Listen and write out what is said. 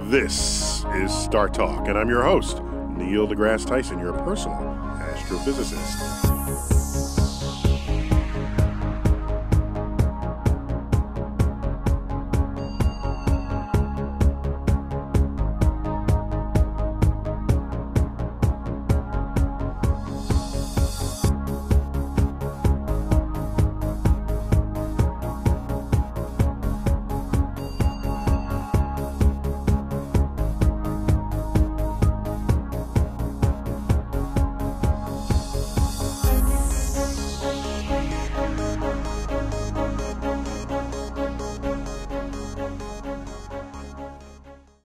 This is Star Talk, and I'm your host, Neil deGrasse Tyson, your personal astrophysicist.